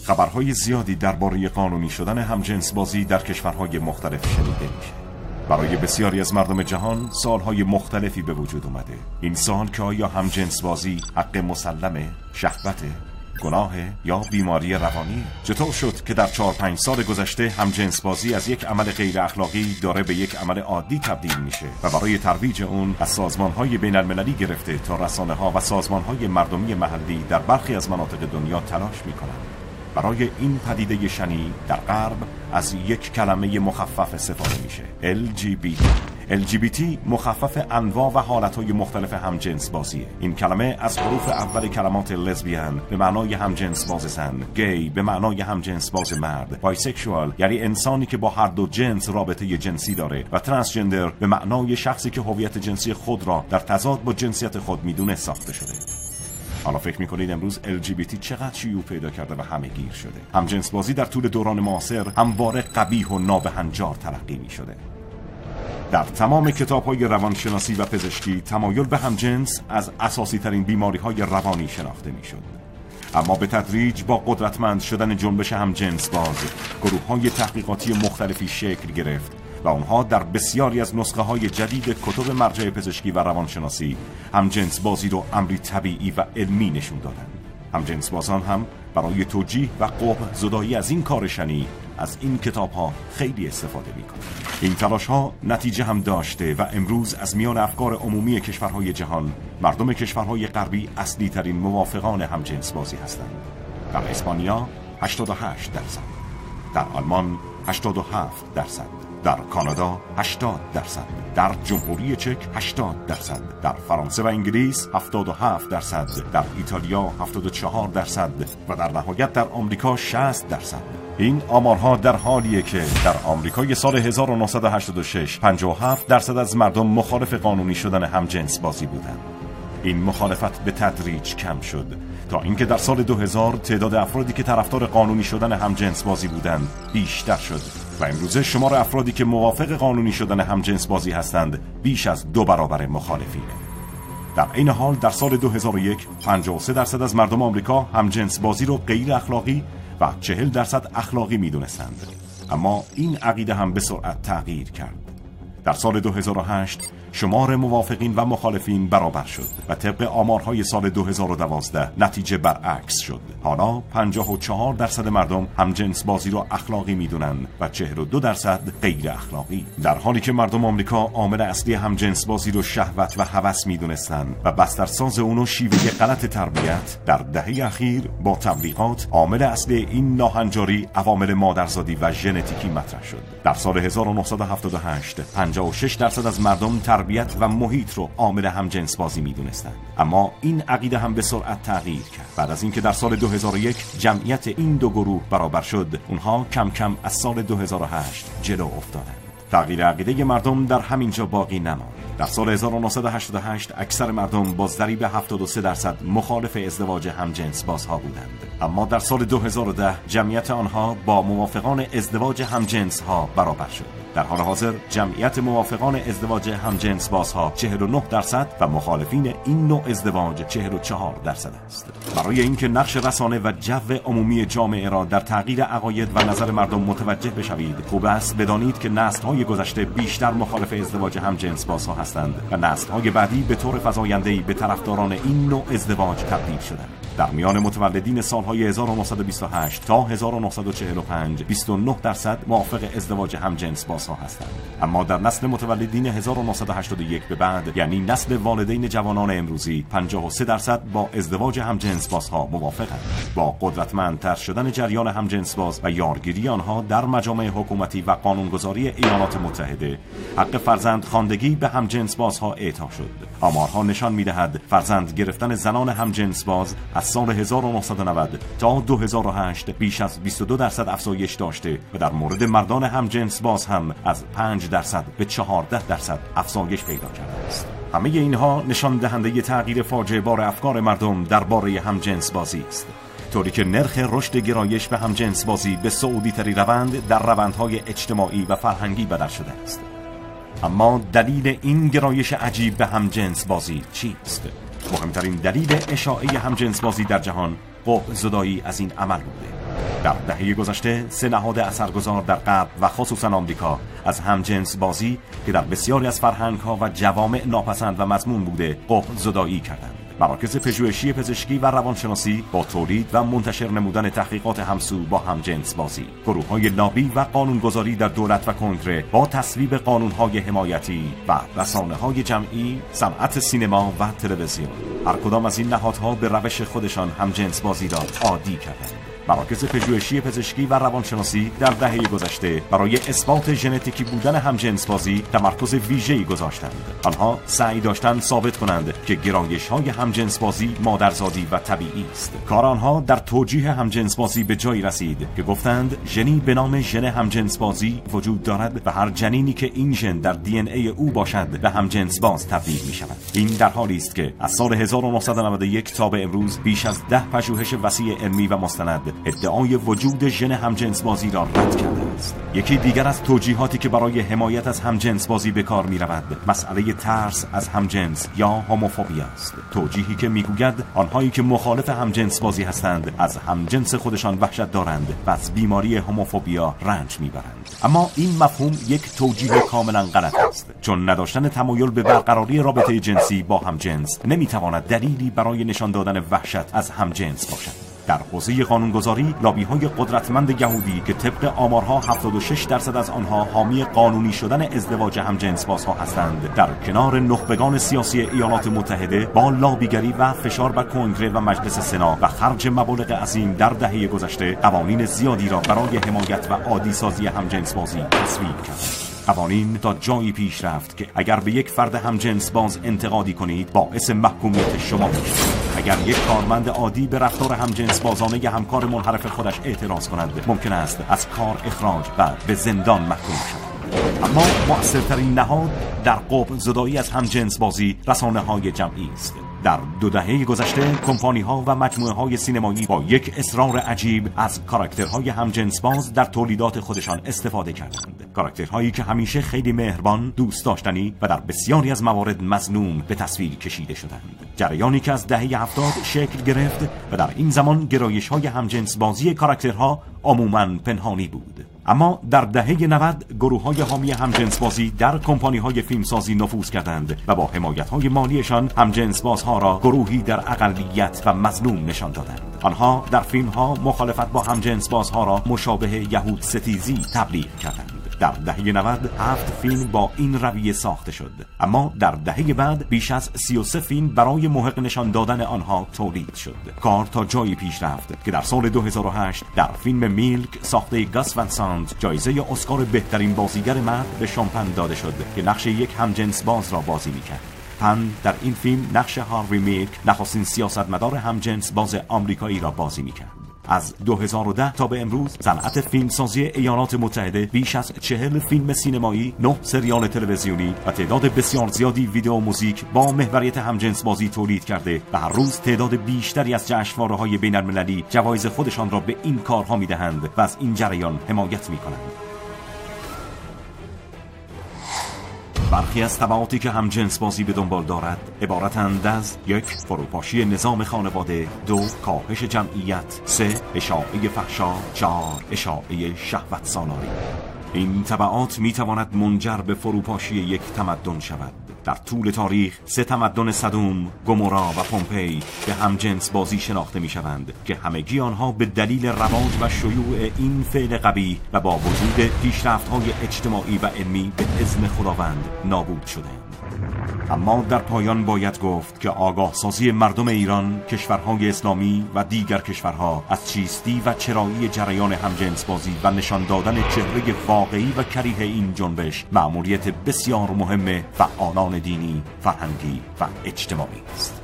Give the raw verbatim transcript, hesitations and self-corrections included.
خبرهای زیادی درباره قانونی شدن همجنسبازی در کشورهای مختلف شنیده میشه. برای بسیاری از مردم جهان سوالهای مختلفی به وجود اومده. این سوال که آیا همجنسبازی حق مسلمه، شهوته، گناهه یا بیماری روانی؟ چطور شد که در چهار پنج سال گذشته همجنسبازی از یک عمل غیر اخلاقی داره به یک عمل عادی تبدیل میشه و برای ترویج اون از سازمان‌های بین‌المللی گرفته تا رسانه‌ها و سازمان‌های مردمی محلی در برخی از مناطق دنیا تلاش میکنن برای این پدیده شنی در غرب از یک کلمه مخفف استفاده میشه، ال جی بی تی. ال جی بی تی مخفف انواع و حالتهای مختلف همجنس بازیه. این کلمه از حروف اول کلمات لزبیان به معنای همجنس باز زن، گی به معنای همجنس باز مرد، بایسکشوال یعنی انسانی که با هر دو جنس رابطه جنسی داره و ترانسجندر به معنای شخصی که هویت جنسی خود را در تضاد با جنسیت خود میدونه ساخته شده. حالا فکر میکنید امروز ال جی بی تی چقدر شیوع پیدا کرده و همه گیر شده؟ همجنس بازی در طول دوران معاصر همواره قبیح و نابهنجار تلقی میشده. در تمام کتاب‌های روانشناسی و پزشکی تمایل به همجنس از اساسی ترین بیماری‌های روانی شناخته میشد. اما به تدریج با قدرتمند شدن جنبش همجنس باز، گروه‌های تحقیقاتی مختلفی شکل گرفت و آنها در بسیاری از نسخه‌های جدید کتب مرجع پزشکی و روانشناسی همجنس بازی رو امری طبیعی و علمی نشون دادند. همجنس بازان هم برای توجیه و قبح زدایی از این کار شنی از این کتاب‌ها خیلی استفاده می‌کنند. این تلاش‌ها نتیجه هم داشته و امروز از میان افکار عمومی کشورهای جهان مردم کشورهای غربی اصلی ترین موافقان همجنس بازی هستند. در اسپانیا هشتاد و هشت درصد، در آلمان هشتاد و هفت درصد، در کانادا هشتاد درصد، در جمهوری چک هشتاد درصد، در فرانسه و انگلیس هفتاد و هفت درصد، در ایتالیا هفتاد و چهار درصد و در نهایت در آمریکا شصت درصد. این آمارها در حالیه که در آمریکای سال هزار و نهصد و هشتاد و شش پنجاه و هفت درصد از مردم مخالف قانونی شدن همجنس بازی بودند. این مخالفت به تدریج کم شد تا اینکه در سال دو هزار تعداد افرادی که طرفدار قانونی شدن همجنس بازی بودند بیشتر شد و امروزه شمار افرادی که موافق قانونی شدن همجنس بازی هستند بیش از دو برابر مخالفینه. در این حال در سال دو هزار و یک پنجاه و سه درصد از مردم آمریکا همجنس بازی رو غیر اخلاقی و چهل درصد اخلاقی میدونستند. اما این عقیده هم به سرعت تغییر کرد. در سال دو هزار و هشت شمار موافقین و مخالفین برابر شد و طبق آمارهای سال دو هزار و دوازده نتیجه برعکس شد. حالا پنجاه و چهار درصد مردم همجنس بازی را اخلاقی میدونن و چهل و دو درصد غیر اخلاقی، در حالی که مردم آمریکا عامل اصلی همجنس بازی رو شهوت و هوس میدونستن و بسترساز اونو شیوه غلط تربیت. در دهه اخیر با تبلیغات عامل اصلی این ناهنجاری عوامل مادرزادی و ژنتیکی مطرح شد. در سال هزار و نهصد و هفتاد و هشت پنجاه و شش درصد از مردم تربیت و محیط رو عامل همجنس بازی میدونستند. اما این عقیده هم به سرعت تغییر کرد. بعد از اینکه در سال دو هزار و یک جمعیت این دو گروه برابر شد، اونها کم کم از سال دو هزار و هشت جلو افتادند. تغییر عقیده مردم در همینجا باقی نماند. در سال هزار و نهصد و هشتاد و هشت اکثر مردم با ضریب هفتاد و سه درصد مخالف ازدواج همجنس بازها بودند. اما در سال دو هزار و ده جمعیت آنها با موافقان ازدواج همجنس ها برابر شد. در حال حاضر جمعیت موافقان ازدواج همجنس بازها چهل و نه درصد و مخالفین این نوع ازدواج چهل و چهار درصد است. برای اینکه نقش رسانه و جو عمومی جامعه را در تغییر عقاید و نظر مردم متوجه بشوید، خوب است بدانید که نسل‌های گذشته بیشتر مخالف ازدواج همجنس بازها هستند و نسل‌های بعدی به طور فزاینده‌ای به طرفداران این نوع ازدواج تبدیل شدند. در میان متولدین سالهای هزار و نهصد و بیست و هشت تا هزار و نهصد و چهل و پنج بیست و نه درصد موافق ازدواج همجنس بازها هستند. اما در نسل متولدین هزار و نهصد و هشتاد و یک به بعد، یعنی نسل والدین جوانان امروزی، پنجاه و سه درصد با ازدواج همجنس بازها موافقند. با قدرتمندتر شدن جریان همجنس باز و یارگیری آنها در مجامع حکومتی و قانونگذاری ایالات متحده، حق فرزند خواندگی به همجنس بازها اعطا شد. آمارها نشان می‌دهد فرزند گرفتن زنان همجنس باز از سال هزار و نهصد و نود تا دو هزار و هشت بیش از بیست و دو درصد افزایش داشته و در مورد مردان همجنس باز هم از پنج درصد به چهارده درصد افزایش پیدا کرده است. همه اینها نشان دهنده تغییر فاجعه بار افکار مردم درباره همجنس بازی است، طوری که نرخ رشد گرایش به همجنس بازی به صعودی تری روند در روندهای اجتماعی و فرهنگی بدل شده است. اما دلیل این گرایش عجیب به همجنس بازی چیست؟ مهمترین دلیل اشاعه همجنس بازی در جهان قبح زدایی از این عمل بوده. در دهه گذشته سه نهاد اثرگذار در غرب و خصوصا آمریکا از همجنس بازی که در بسیاری از فرهنگ‌ها و جوامع ناپسند و مذموم بوده قبح زدایی کردند. مراکز پژوهشی پزشکی و روانشناسی با تولید و منتشر نمودن تحقیقات همسو با همجنس بازی، گروه‌های لابی و قانونگذاری در دولت و کنگره با تصویب قانون‌های حمایتی و رسانه‌های جمعی، صنعت سینما و تلویزیون، هر کدام از این نهادها به روش خودشان همجنس بازی را عادی کردند. مراکز پژوهشی پزشکی و روانشناسی در دهه گذشته برای اثبات ژنتیکی بودن همجنس بازی تمرکز ویژه‌ای گذاشتند. آنها سعی داشتند ثابت کنند که گرایش‌های همجنس بازی مادرزادی و طبیعی است. کار آنها در توجیه همجنس بازی به جایی رسید که گفتند ژنی به نام ژن همجنس بازی وجود دارد و هر جنینی که این ژن در دی ان ای او باشد به همجنس باز تبدیل می‌شود. این در حالی است که از سال هزار و نهصد و نود و یک تا به امروز بیش از ده پژوهش وسیع علمی و مستند ادعای وجود ژن همجنس بازی را رد کرده است. یکی دیگر از توجیهاتی که برای حمایت از همجنس بازی به کار می رود مسئله ترس از همجنس یا هوموفوبی است. توجیهی که میگوید آنهایی که مخالف همجنس بازی هستند از همجنس خودشان وحشت دارند و از بیماری هوموفوبیا رنج میبرند. اما این مفهوم یک توجیه کاملا غلط است، چون نداشتن تمایل به برقراری رابطه جنسی با همجنس نمیتواند دلیلی برای نشان دادن وحشت از همجنس باشد. در حوزه قانونگذاری، لابی‌های قدرتمند یهودی که طبق آمارها هفتاد و شش درصد از آنها حامی قانونی شدن ازدواج همجنس بازها هستند، در کنار نخبگان سیاسی ایالات متحده با لابیگری و فشار بر کنگره و مجلس سنا و خرج مبالغ عظیم در دهه گذشته قوانین زیادی را برای حمایت و عادی سازی همجنس بازی تصویب کردند. قوانین تا جایی پیش رفت که اگر به یک فرد همجنس باز انتقادی کنید باعث محکومیت شما میشود. اگر یک کارمند عادی به رفتار همجنس بازانه همکار منحرف خودش اعتراض کند ممکن است از کار اخراج و به زندان محکوم شود. اما مؤثرترین نهاد در قبح زدایی از همجنس بازی رسانه‌های جمعی است. در دو دهه گذشته کمپانی‌ها و مجموعه‌های سینمایی با یک اصرار عجیب از کاراکترهای همجنس باز در تولیدات خودشان استفاده کردند. کاراکترهایی که همیشه خیلی مهربان، دوست داشتنی و در بسیاری از موارد مظلوم به تصویر کشیده شدند. جریانی که از دهه هفتاد شکل گرفت و در این زمان گرایش‌های همجنس بازی کاراکترها عموماً پنهانی بود. اما در دهه نود گروه‌های حامی همجنس بازی در کمپانی‌های فیلمسازی نفوذ کردند و با حمایت‌های مالیشان همجنس بازها را گروهی در اقلیت و مظلوم نشان دادند. آنها در فیلم‌ها مخالفت با همجنس بازها را مشابه یهود ستیزی تبلیغ کردند. در دهه نود هفت فیلم با این رویه ساخته شد، اما در دهه بعد بیش از سی و سه فیلم برای محق نشان دادن آنها تولید شد. کار تا جایی پیش رفت که در سال دو هزار و هشت در فیلم میلک ساخته گاس ون سانت جایزه اسکار بهترین بازیگر مرد به شون پن داده شد که نقش یک همجنس باز را بازی می‌کرد. پن در این فیلم نقش هاروی میلک، نخستین سیاستمدار همجنس باز آمریکایی را بازی می‌کرد. از دو هزار و ده تا به امروز صنعت فیلمسازی ایالات متحده بیش از چهل فیلم سینمایی، نه سریال تلویزیونی و تعداد بسیار زیادی ویدیو موزیک با محوریت همجنس بازی تولید کرده و هر روز تعداد بیشتری از جشنواره‌های بین‌المللی جوایز خودشان را به این کارها می‌دهند و از این جریان حمایت می‌کنند. برخی از تبعاتی که همجنس بازی به دنبال دارد عبارتند از یک فروپاشی نظام خانواده، دو کاهش جمعیت، سه اشاعه فحشا، چهار اشاعه شهوت سالاری. این تبعات می تواند منجر به فروپاشی یک تمدن شود. در طول تاریخ سه تمدن سدوم، گومورا و پومپئی به همجنس بازی شناخته می شوند که همگی آنها به دلیل رواج و شیوع این فعل قبیح و با وجود پیشرفت‌های اجتماعی و علمی به اذن خداوند نابود شدند. اما در پایان باید گفت که آگاه سازی مردم ایران، کشورهای اسلامی و دیگر کشورها از چیستی و چرایی جریان همجنس بازی و نشان دادن چهره واقعی و کریه این جنبش مأموریت بسیار مهم فعالان دینی، فرهنگی و اجتماعی است.